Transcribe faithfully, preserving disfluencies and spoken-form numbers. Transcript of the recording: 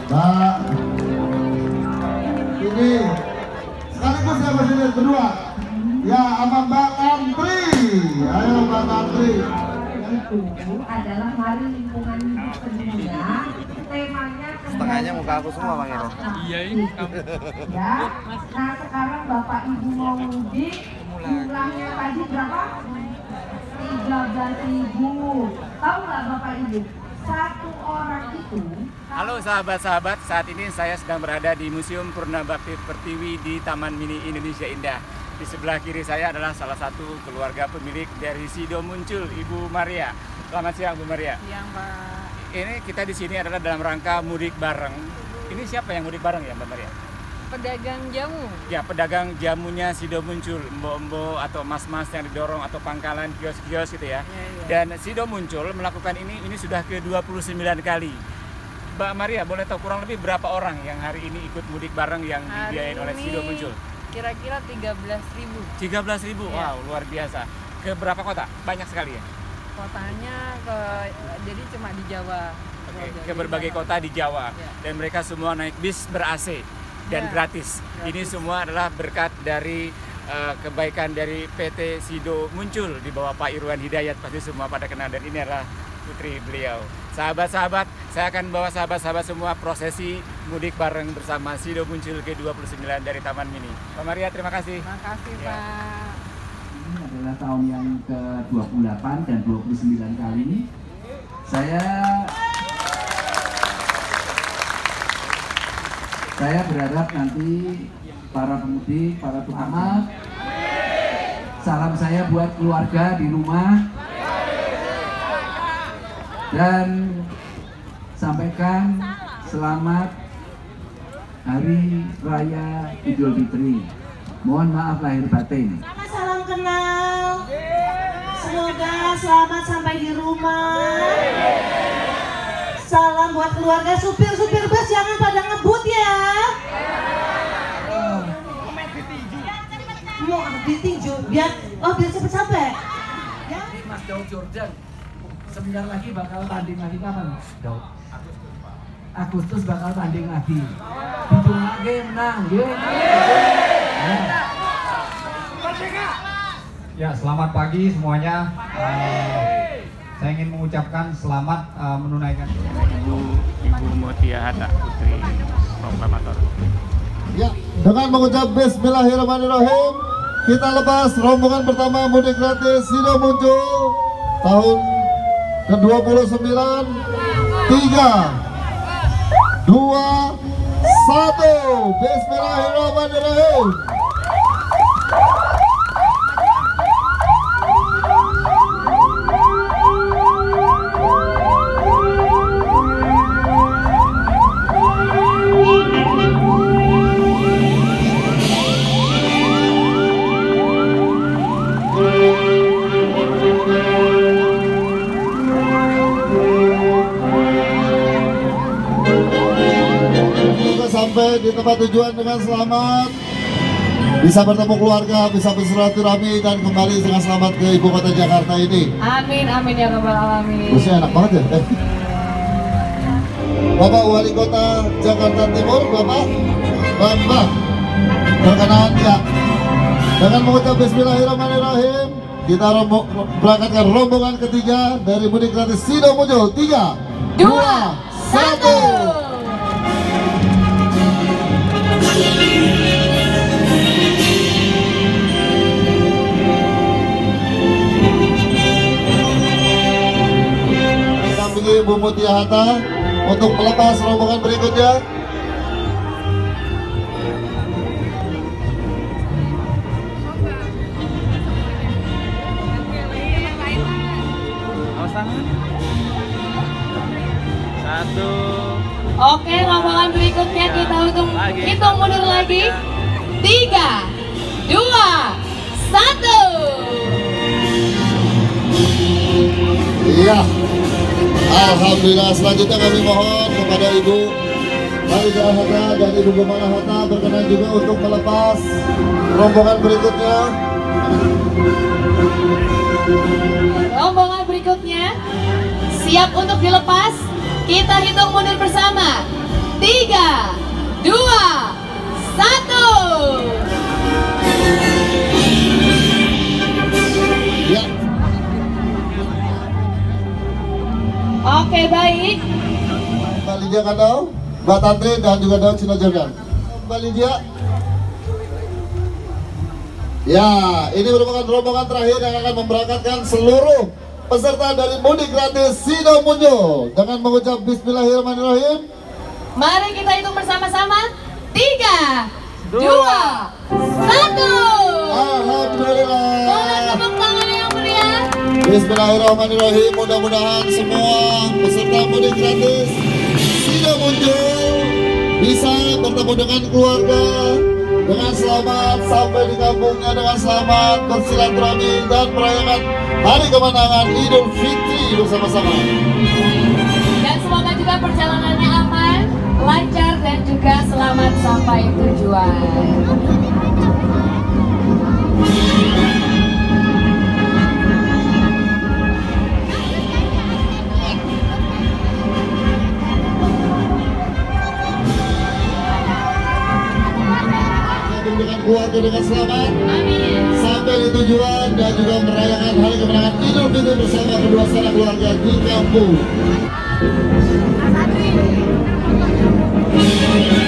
Mbak, ini sekaligus ya Mas Didit berdua. Ya, sama Mbak Tantri. Ayo Mbak Tantri. Itu adalah Hari Lingkungan Hidup Sedunia. Temanya setengahnya muka aku semua Bang Ero. Iya ini ya. Nah sekarang Bapak Ibu mau mudik, jumlahnya tadi berapa? tiga belas ribu. Tahu nggak Bapak Ibu? Satu orang itu. Halo sahabat-sahabat, saat ini saya sedang berada di Museum Purna Bakti Pertiwi di Taman Mini Indonesia Indah. Di sebelah kiri saya adalah salah satu keluarga pemilik dari Sido Muncul, Ibu Maria. Selamat siang Bu Maria. Siang Pak. Ini kita di sini adalah dalam rangka mudik bareng. Ini siapa yang mudik bareng ya Mbak Maria? Pedagang jamu. Ya, pedagang jamunya Sido Muncul, embo-embo atau mas-mas yang didorong atau pangkalan kios-kios gitu ya. Ya, ya. Dan Sido Muncul melakukan ini ini sudah ke dua puluh sembilan kali. Mbak Maria, boleh tahu kurang lebih berapa orang yang hari ini ikut mudik bareng yang Hari dibiayain oleh ini Sido Muncul? Kira-kira tiga belas ribu. tiga belas ribu, Ya. wow luar biasa. Ke berapa kota? Banyak sekali ya? Kotanya ke jadi cuma di Jawa. Oke, Jawa, ke jadi berbagai Jawa. kota di Jawa. Ya. Dan mereka semua naik bis ber-A C dan Ya, gratis. gratis. Ini semua adalah berkat dari uh, kebaikan dari P T Sido Muncul di bawah Pak Irwan Hidayat. Pasti semua pada kenal dan ini adalah putri beliau. Sahabat-sahabat, saya akan bawa sahabat-sahabat semua prosesi mudik bareng bersama Sido Muncul ke dua puluh sembilan dari Taman Mini. Pak Maria, terima kasih. Terima kasih Ya. Pak. Ini adalah tahun yang ke dua puluh delapan dan dua puluh sembilan kali. Saya Saya berharap nanti para pemudik, para pengamat, salam saya buat keluarga di rumah dan sampaikan selamat Hari Raya Idul Fitri. Mohon maaf lahir batin. Salam kenal. Semoga selamat sampai di rumah. Salam buat keluarga supir-supir bus, jangan pada ngebut ya. Oh. Mau ditinju biar oh biar cepet sampai. Ya. Mas Daud Jordan sebentar lagi bakal tanding lagi kapan? Daud. Agustus bakal tanding lagi. Ditunggu menang, yuk. Ya, selamat pagi semuanya. Uh, saya ingin mengucapkan selamat uh, menunaikan Ibu Ibu Mutia Hatta, putri proklamator. Ya, dengan mengucap Bismillahirrahmanirrahim, kita lepas rombongan pertama mudik gratis Sido Muncul tahun ke dua puluh sembilan. Tiga, dua, satu. Bismillahirrahmanirrahim. Sampai di tempat tujuan dengan selamat, bisa bertemu keluarga, bisa bersilaturahmi dan kembali dengan selamat ke ibu kota Jakarta ini. Amin, amin ya rabbal alamin. Busnya enak banget ya. Bapak Wali Kota Jakarta Timur, Bapak Bambang, perkenalan ya. Dengan mengucap Bismillahirrahmanirrahim, kita rombong, berangkatkan rombongan ketiga dari mudik gratis Sido Muncul. Tiga, dua, satu. Dampingi Ibu Mutia Hatta untuk melepas rombongan berikutnya. Satu. Oke, rombongan berikutnya kita hitung hitung mundur lagi. Tiga, dua, satu. Iya. Alhamdulillah, selanjutnya kami mohon kepada Ibu Maria Hatta dan Ibu Gemala Hatta berkenan juga untuk melepas rombongan berikutnya. Rombongan berikutnya siap untuk dilepas. Kita hitung mundur bersama. Tiga. baik. Mbak Lydia Kandau, Mbak Tantri dan juga Daud Sinojogan. Mbak Lydia. Ya, ini merupakan rombongan terakhir yang akan memberangkatkan seluruh peserta dari mudik gratis Sido Munjul. Dengan mengucap Bismillahirrahmanirrahim. Mari kita hitung bersama-sama. Tiga, dua, satu. Alhamdulillah. Boleh tepuk tangan yang meriah. Bismillahirrahmanirrahim. Mudah-mudahan semua peserta mudik gratis Sido Munjul bisa bertemu dengan keluarga dengan selamat, sampai di kampungnya dengan selamat, bersilaturahmi dan merayakan hari kemenangan Idul Fitri bersama-sama. Dan semoga juga perjalanannya aman, lancar dan juga selamat sampai tujuan. Dengan keluarga dengan selamat. Amin. Sampai di tujuan dan juga merayakan hari kemenangan Idul Fitri bersama kedua sanak keluarga di kampung.